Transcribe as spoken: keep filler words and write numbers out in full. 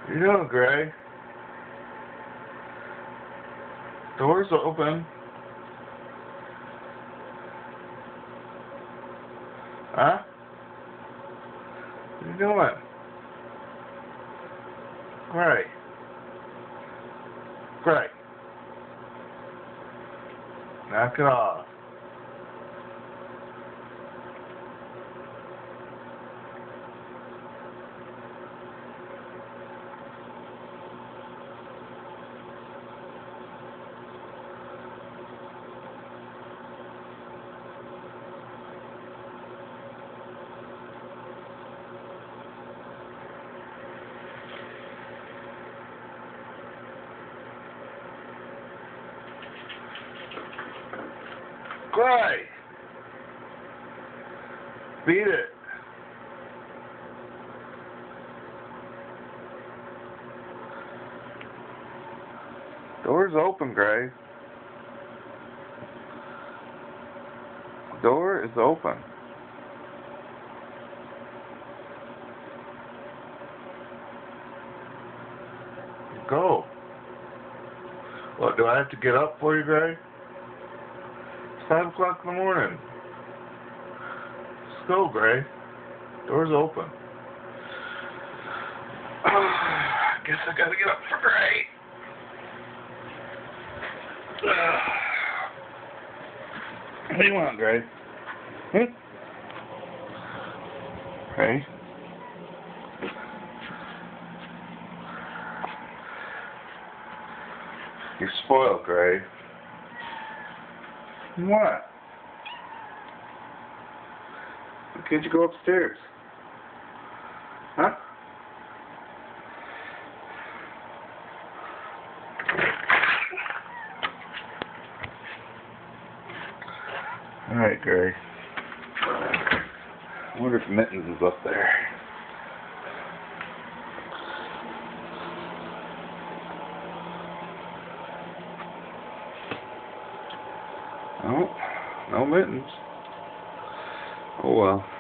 You doing, Gray? Doors open. Huh? What are you doing? Gray. Gray. Knock it off. Gray! Beat it. Door's open, Gray. Door is open. Go. What, do I have to get up for you, Gray? It's five o'clock in the morning. Let's go, Gray. Door's open. I guess I gotta get up for Gray. What do you want, Gray? Hmm? Gray? You're spoiled, Gray. What? Why can't you go upstairs? Huh? Alright, Gray. I wonder if Mittens is up there. No, no Mittens. Oh well.